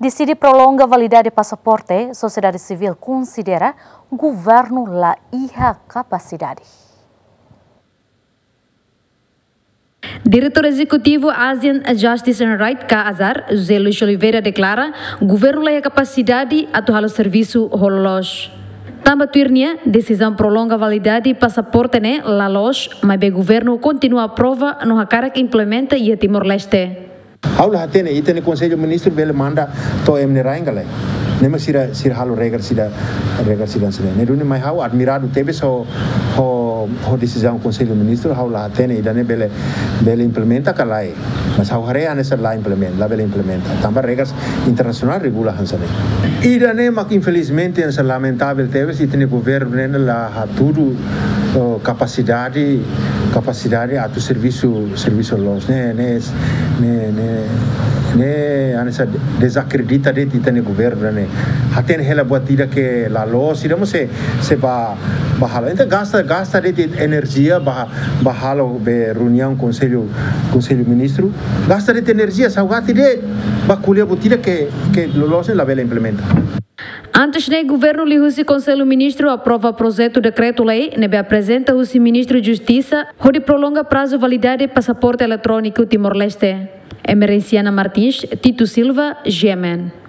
Decide prolonga a validade de passaporte, sociedade civil considera governo la iha capacidade. Diretor Executivo Asian Justice and Right Azar, José Luis Oliveira, declara governo la capacidade atuar o serviço hololos. Tamba tuirnia, decisão prolonga a validade passaporte ne la loja, mas o governo continua a prova no cara que implementa e a Timor-Leste. Aula hatene itene Conselho Ministro bele manda to emne raingale. Nema sira halo regar sida sida. Neruni mai hau admirado tebe so ho decisão Conselho Ministro aula hatene idane bele implementa kalai. Mas hau hare anesa la bele implementa. Tamba regras internacional regula hansane. Idane mak infelizmente essa lamentável tebe se itene governo nena la haturu capacidade a tu serviço los ne anessa desacredita de titane governo ne haten hela batida que la los iramos se bahalo então gasta de energia bahalo be reunião conselho ministro gasta de energia saugati de baculia batida que los la vela implementa. Antes do governo o Conselho Ministro aprova projeto decreto-lei, nebe apresenta o Ministro de Justiça, onde prolonga prazo validade passaporte eletrônico Timor-Leste. Emerenciana Martins, Tito Silva, GMN.